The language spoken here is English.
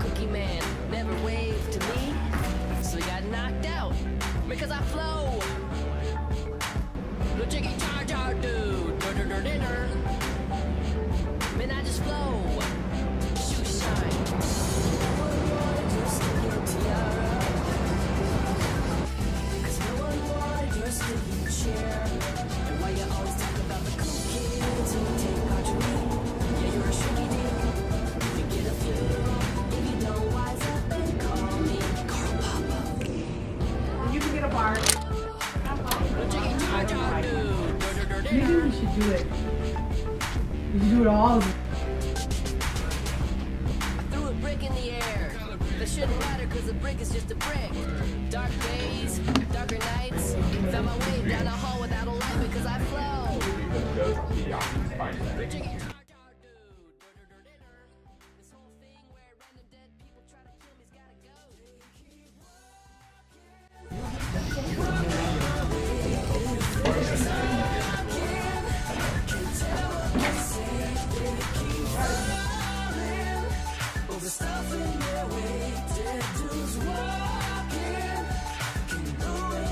Cookie Man never waved to me, so he got knocked out because I flow. No jiggy jar jar dude, dinner. Man, I just flow. Shoe shine. Cause no one wanted your sticky chair. And why you always talk about the cool kids who take archery? Yeah, you're a shrinky dink. You get a flu if you don't wise up and call me Carl Papa. You can get a bar. No jiggy jar jar dude, Maybe we should do it. We should do it all. threw a brick in the air. That shouldn't matter cause a brick is just a brick. Dark days, darker nights. Found my way down a hall without a light because I flow. Jiggy jar jar dude. This whole thing where random dead people try to kill me's gotta go. The stuff in their way, dead dudes walking. Can you know it?